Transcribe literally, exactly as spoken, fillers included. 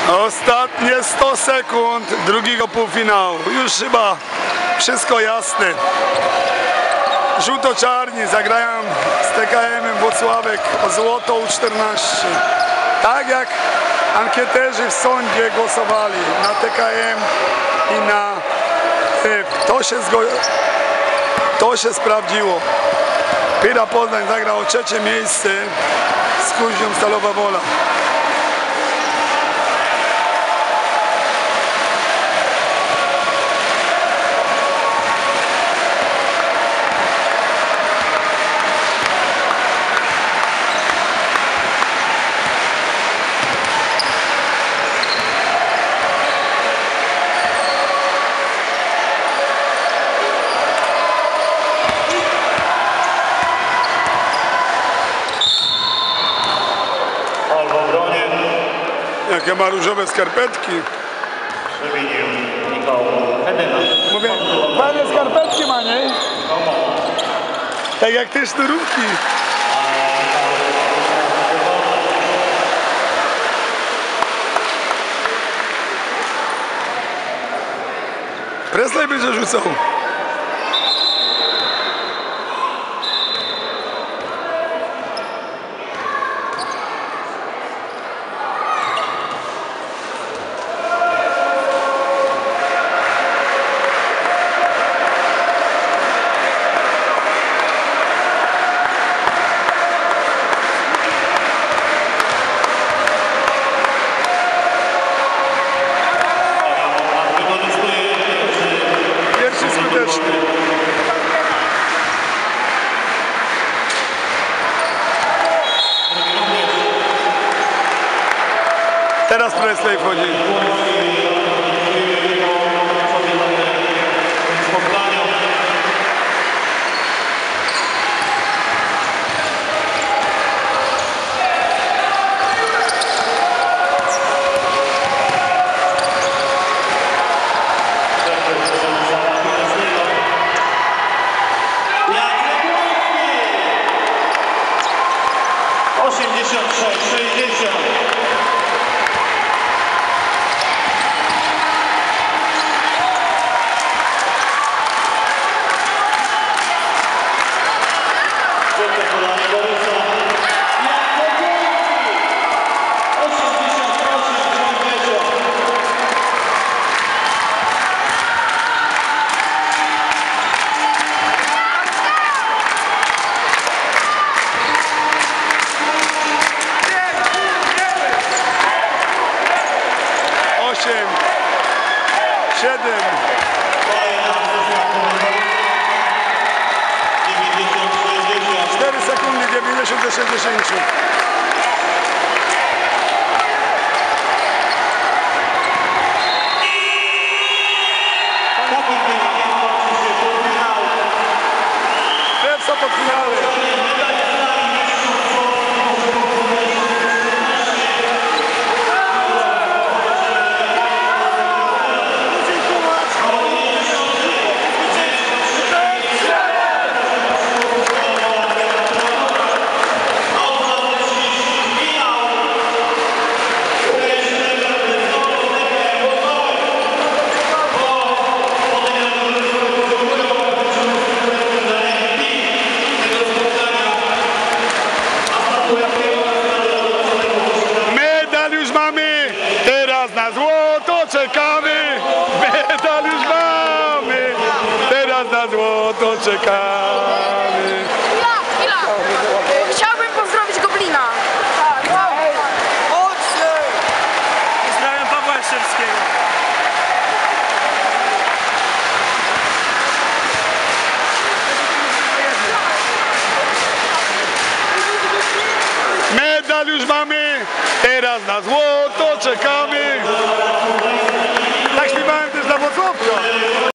Ostatnie sto sekund drugiego półfinału. Już chyba wszystko jasne. Żółto-czarni zagrają z T K M-em Włocławek o złoto U czternaście. Tak jak ankieterzy w sądzie głosowali na T K M i na F. To się, to się sprawdziło. Pyra Poznań zagrał o trzecie miejsce z Kuźnią Stalowa Wola. Jakie ma różowe skarpetki. Mówię, fajne skarpetki ma, nie? Tak jak te sznurówki. Presley będzie rzucał. Teraz Presley wchodzi. osiemdziesiąt sześć sześćdziesiąt. siedem. cztery sekundy, dziewięćdziesiąt do sześćdziesięciu. Pierwsza pod finale. Medal już mamy, teraz na złoto czekamy. Medal już mamy, teraz na złoto czekamy. Chwila, chwila. Chciałbym pozdrowić Goblina. Tak, wow. Chodźcie. Pozdrawiam Pawła Jaszczewskiego. Medal już mamy, teraz na złoto czekamy. Tak śpiewałem też dla Włocławka.